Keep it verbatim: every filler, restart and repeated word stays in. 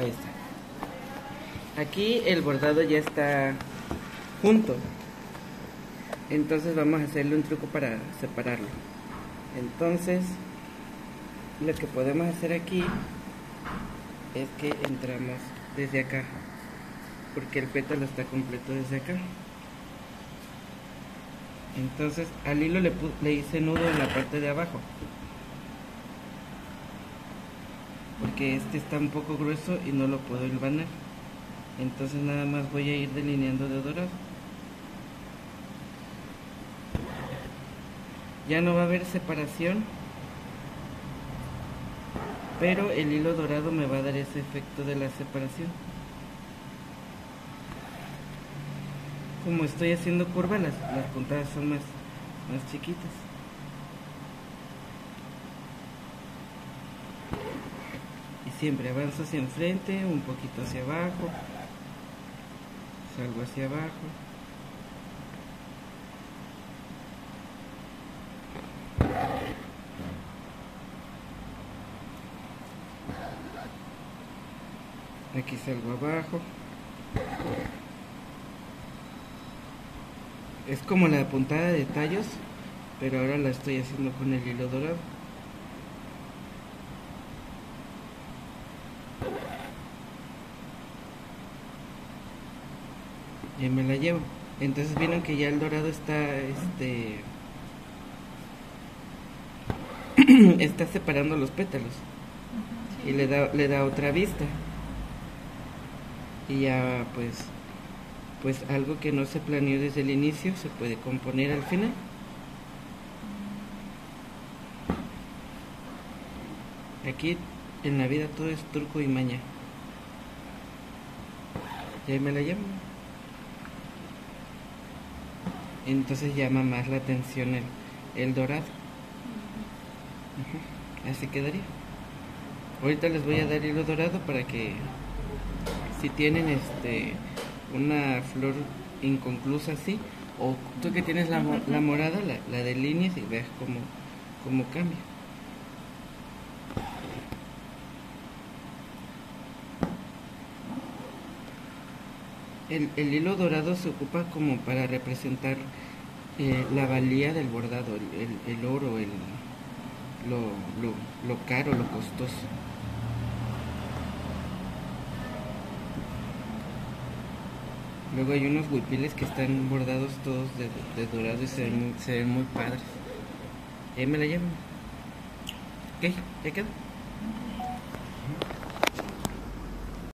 Ahí está. Aquí el bordado ya está junto. Entonces vamos a hacerle un truco para separarlo. Entonces, lo que podemos hacer aquí es que entramos desde acá, porque el pétalo está completo desde acá. Entonces al hilo le, le hice nudo en la parte de abajo, porque este está un poco grueso y no lo puedo hilvanar. Entonces nada más voy a ir delineando de dorado. Ya no va a haber separación, pero el hilo dorado me va a dar ese efecto de la separación. Como estoy haciendo curva, las, las puntadas son más, más chiquitas. Y siempre avanzo hacia enfrente, un poquito hacia abajo, salgo hacia abajo. Aquí salgo abajo. Es como la puntada de tallos, pero ahora la estoy haciendo con el hilo dorado. Y me la llevo. Entonces vieron que ya el dorado está este está separando los pétalos. Sí. Y le da, le da otra vista. Y ya pues pues algo que no se planeó desde el inicio se puede componer al final. Aquí en la vida todo es truco y maña. Y ahí me la llevo. Entonces llama más la atención el, el dorado. Uh-huh. Así quedaría. Ahorita les voy a dar hilo dorado para que si tienen este una flor inconclusa así, o tú que tienes la, la morada, la, la delineas y veas cómo, cómo cambia. El, el hilo dorado se ocupa como para representar eh, la valía del bordado, el, el, el oro, el, lo, lo, lo caro, lo costoso. Luego hay unos huipiles que están bordados todos de, de dorado y se ven, muy, se ven muy padres. Y ahí me la llevo. Ok, ya quedó.